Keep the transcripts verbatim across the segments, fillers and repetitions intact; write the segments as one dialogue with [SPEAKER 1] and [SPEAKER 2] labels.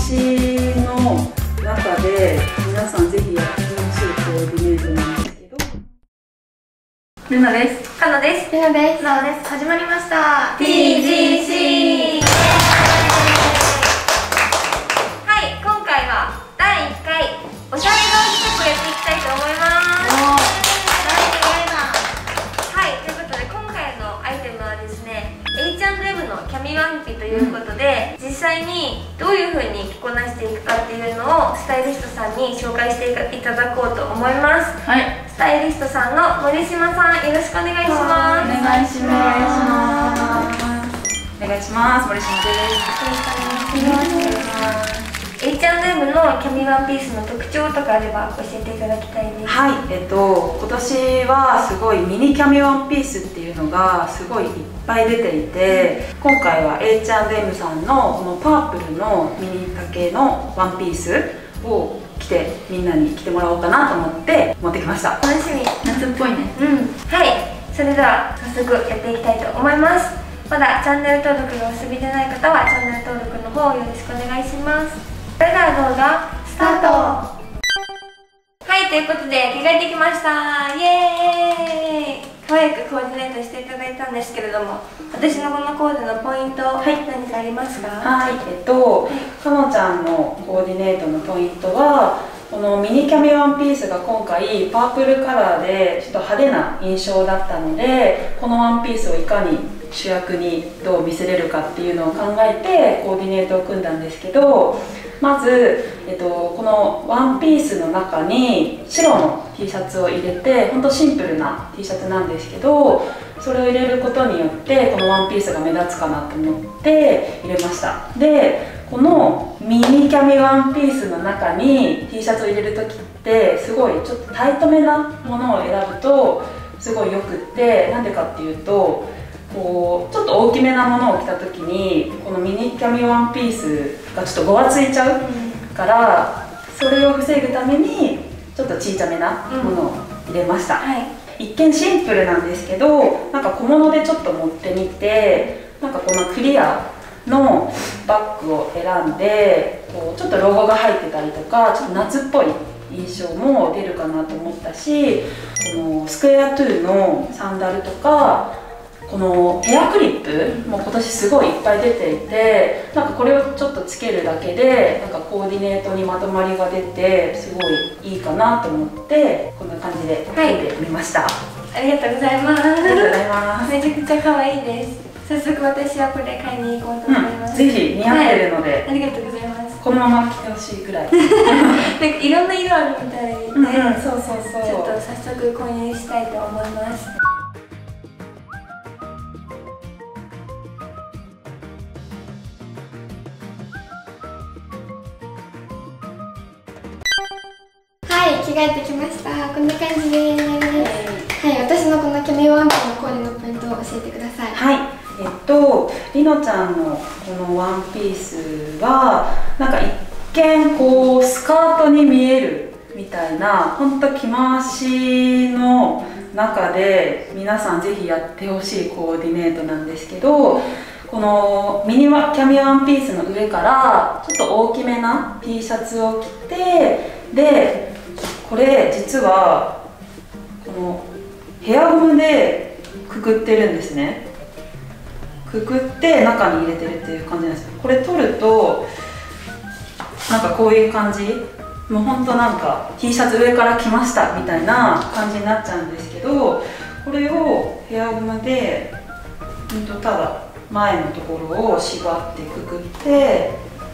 [SPEAKER 1] しの中で皆さんぜひやってほしいコーディネートなんですけど、ルナです。
[SPEAKER 2] カナです。
[SPEAKER 3] ルナです。
[SPEAKER 2] ナオです。始まりました ティージーシー。 はい、今回はだいいっかいおしゃれ顔企画をやっていきたいと思います。はい、ということで今回のアイテムはですね、 エイチアンドエム のキャミワンピということで、うん、実際にどういう風に着こなしていくかっていうのをスタイリストさんに紹介していただこうと思います。はい、スタイリストさんの森島さん、よろしくお願いします。
[SPEAKER 1] お願いします。お願いします。森島です。
[SPEAKER 2] よろしくお願いします。エイチアンドエム のキャミワンピースの特徴とかあれば教えていただきたいです。
[SPEAKER 1] はい、えっと今年はすごいミニキャミワンピースっていうのがすごいいっぱい出ていて、今回は エイチアンドエム さんのこのパープルのミニ丈のワンピースを着てみんなに着てもらおうかなと思って持ってきました。
[SPEAKER 2] 楽しみ。
[SPEAKER 1] 夏っぽいね。
[SPEAKER 2] うん、はい、それでは早速やっていきたいと思います。まだチャンネル登録がお済みでない方はチャンネル登録の方よろしくお願いします。それでは動画スタート。はい、ということで着替えてきました。イエーイ。可愛くコーディネートしていただいたんですけれども、私のこのコーデのポイント、はい、何かありますか？
[SPEAKER 1] はい、えっと、かのちゃんのコーディネートのポイントは、このミニキャミワンピースが今回パープルカラーでちょっと派手な印象だったので、このワンピースをいかに主役にどう見せれるかっていうのを考えてコーディネートを組んだんですけど、まず、えっと、このワンピースの中に白の T シャツを入れて、ほんとシンプルな T シャツなんですけど、それを入れることによってこのワンピースが目立つかなと思って入れました。で、このミニキャミワンピースの中に T シャツを入れる時ってすごいちょっとタイトめなものを選ぶとすごいよくって、なんでかっていうと、こうちょっと大きめなものを着た時にこのミニキャミワンピースがちょっとごわついちゃうから、それを防ぐためにちょっと小さめなものを入れました。うん、はい、一見シンプルなんですけど、なんか小物でちょっと持ってみて、なんかこのクリアのバッグを選んで、こうちょっとロゴが入ってたりとか、ちょっと夏っぽい印象も出るかなと思ったし、このスクエアトゥーのサンダルとか、このヘアクリップも今年すごいいっぱい出ていて、なんかこれをちょっとつけるだけでなんかコーディネートにまとまりが出てすごいいいかなと思って、こんな感じで組んでみました。
[SPEAKER 2] はい、ありがとうございます。ありがとうございます。めちゃくちゃ可愛いです。早速私はこれ買いに行こうと思います。うん、ぜひ似合ってるので、はい、ありがとうございます。このまま着てほしいぐらい。なんかいろんな色あるみたいで、うん、うん、そうそうそう。ちょっと早速購入したいと思います。
[SPEAKER 3] はい、着替えてきました。こんな感じです。はい、私のこのキャミワンピのコーデのポイントを教えてください。
[SPEAKER 1] はい、えっとりのちゃんのこのワンピースはなんか一見こうスカートに見えるみたいな、ほんと着回しの中で皆さんぜひやってほしいコーディネートなんですけど、このミニキャミワンピースの上からちょっと大きめな T シャツを着て、でこれ実はこのヘアゴムでくくってるんですね。くくって中に入れてるっていう感じなんですよ。これ取るとなんかこういう感じ、もうほんとなんか T シャツ上から着ましたみたいな感じになっちゃうんですけど、これをヘアゴムでほんとただ前のところを縛ってくくって、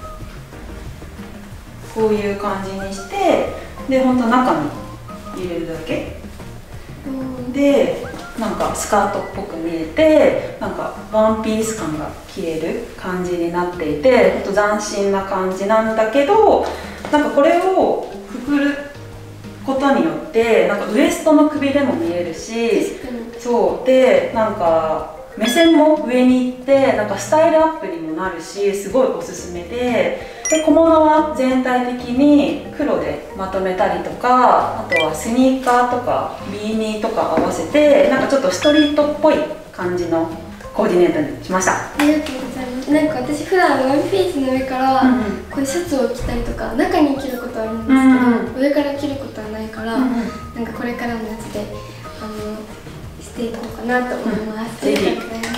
[SPEAKER 1] こういう感じにして、でほんと中に入れるだけで、なんかスカートっぽく見えて、なんかワンピース感が着れる感じになっていて、ほんと斬新な感じなんだけど、なんかこれをくくることによってなんかウエストのくびれも見えるし、そうでなんか目線も上に行ってなんかスタイルアップにもなるし、すごいおすすめで、で小物は全体的に黒でまとめたりとか、あとはスニーカーとかビーニーとか合わせてなんかちょっとストリートっぽい感じのコーディネートにしました。
[SPEAKER 3] ありがとうございます。なんか私普段ワンピースの上からこういうシャツを着たりとか中に着ることはあるんですけど、うんうん、上から着ることはないから、うんうん、なんかこれからのやつであのしていこうかなと思います。うん、ありがとうございます。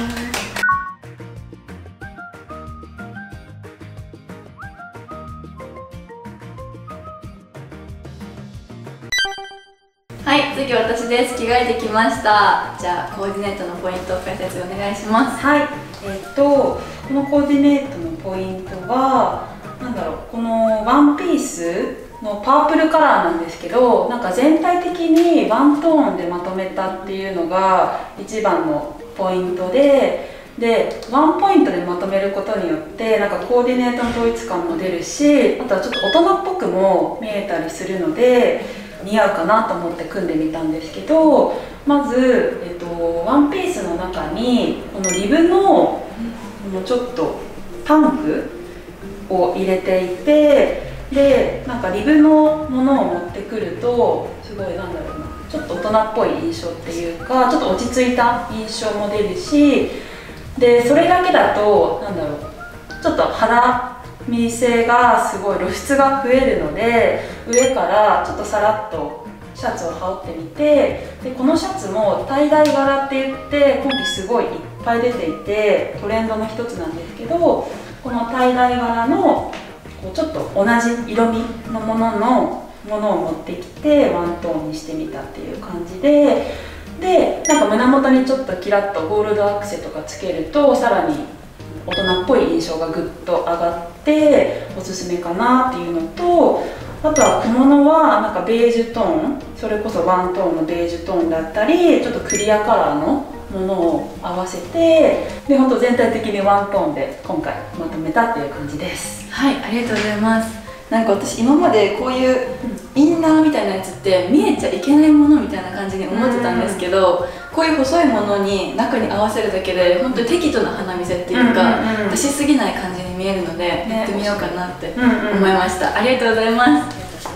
[SPEAKER 4] はい、次私です。着替えてきました。じゃあコーディネートのポイントを解説お願いします。
[SPEAKER 1] はい、えっとこのコーディネートのポイントはなんだろう、このワンピースのパープルカラーなんですけど、なんか全体的にワントーンでまとめたっていうのが一番のポイントで。でワンポイントでまとめることによってなんかコーディネートの統一感も出るし、あとはちょっと大人っぽくも見えたりするので似合うかなと思って組んでみたんですけど、まず、えっと、ワンピースの中にこのリブのこのちょっとパンクを入れていて、でなんかリブのものを持ってくるとすごいなんだろうな、ちょっと大人っぽい印象っていうかちょっと落ち着いた印象も出るし、でそれだけだとなんだろう、ちょっと肌見せがすごい露出が増えるので、上からちょっとさらっとシャツを羽織ってみて、でこのシャツもタイダイ柄って言って今季すごいいっぱい出ていてトレンドの一つなんですけど、このタイダイ柄のこうちょっと同じ色味のもののものを持ってきてワントーンにしてみたっていう感じで。でなんか胸元にちょっとキラッとゴールドアクセとかつけるとさらに大人っぽい印象がぐっと上がっておすすめかなっていうのと、あとは小物はなんかベージュトーン、それこそワントーンのベージュトーンだったりちょっとクリアカラーのものを合わせて、で本当全体的にワントーンで今回まとめたっていう感じです。
[SPEAKER 4] はい、ありがとうございます。なんか私今までこういうインナーみたいなやつって見えちゃいけないものみたいな感じに思ってたんですけど、こういう細いものに中に合わせるだけで本当に適度な花見せっていうか出しすぎない感じに見えるのでやってみようかなって思いました。ありがとうございます。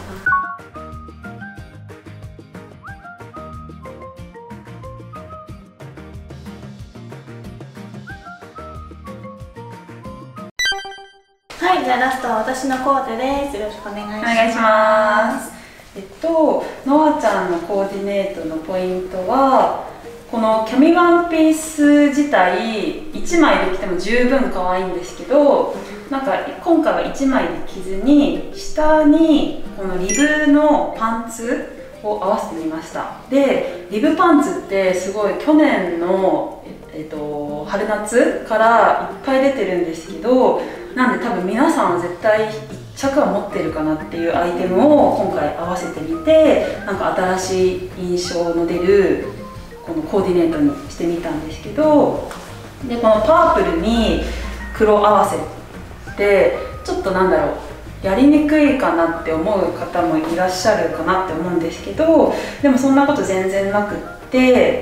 [SPEAKER 5] はい、じゃあラストは私のコーデです。よろしくお願いします。
[SPEAKER 1] お願いします。えっとノアちゃんのコーディネートのポイントは、このキャミワンピース自体いちまいで着ても十分可愛いんですけど、なんか今回はいちまいで着ずに下にこのリブのパンツを合わせてみました。でリブパンツってすごい去年の、えっと、春夏からいっぱい出てるんですけど、なんで多分皆さんは絶対いっ着は持ってるかなっていうアイテムを今回合わせてみて、なんか新しい印象の出るこのコーディネートにしてみたんですけど、でこのパープルに黒合わせってちょっとなんだろう、やりにくいかなって思う方もいらっしゃるかなって思うんですけど、でもそんなこと全然なくって、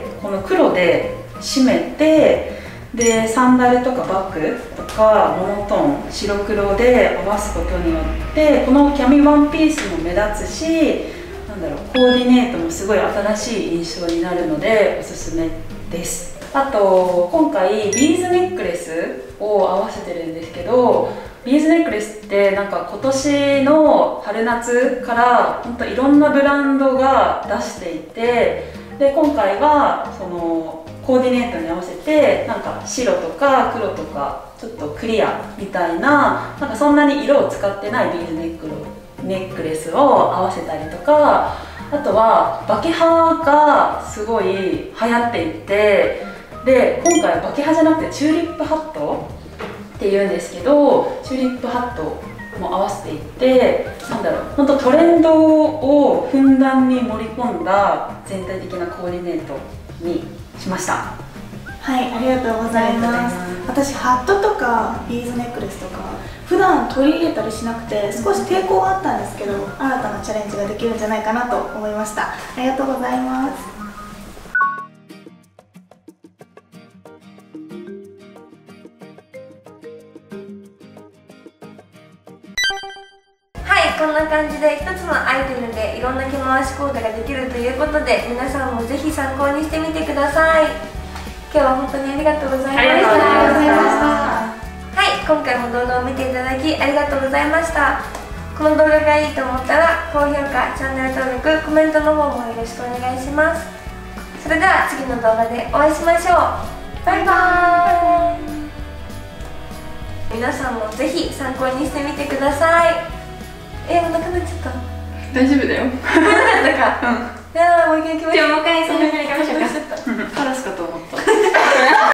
[SPEAKER 1] この黒で締めて、でサンダルとかバッグとかモノトーン白黒で合わすことによってこのキャミワンピースも目立つし、なんだろう、コーディネートもすごい新しい印象になるのでおすすめです。あと今回ビーズネックレスを合わせてるんですけど、ビーズネックレスってなんか今年の春夏から本当いろんなブランドが出していて、で今回はそのコーディネートに合わせてなんか白とか黒とかちょっとクリアみたいな、なんかそんなに色を使ってないビーズネックネックレスを合わせたりとか、あとはバケハがすごい流行っていて、で今回はバケハじゃなくてチューリップハットっていうんですけど、チューリップハットも合わせていって、なんだろう、本当トレンドをふんだんに盛り込んだ全体的なコーディネートにしました。
[SPEAKER 5] はい、ありがとうございます。私ハットとかビーズネックレスとか普段取り入れたりしなくて少し抵抗はあったんですけど、新たなチャレンジができるんじゃないかなと思いました。ありがとうございます。
[SPEAKER 2] はい、こんな感じで一つのアイテムでいろんな着回しコーデができるということで、皆さんもぜひ参考にしてみてください。 今日は本当にありがとうございました。
[SPEAKER 1] ありがとうございました。
[SPEAKER 2] はい、今回も動画を見ていただきありがとうございました。この動画がいいと思ったら高評価、チャンネル登録、コメントの方もよろしくお願いします。それでは次の動画でお会いしましょう。バイバーイ。皆さんもぜひ参考にしてみてください。えー、なくなっちゃった。
[SPEAKER 4] 大丈夫だよ。
[SPEAKER 2] なかったか。うん。いやー、もう一回行きましょう。
[SPEAKER 3] もう一回そのぐらい行きましょうか。
[SPEAKER 4] カラスかと思った。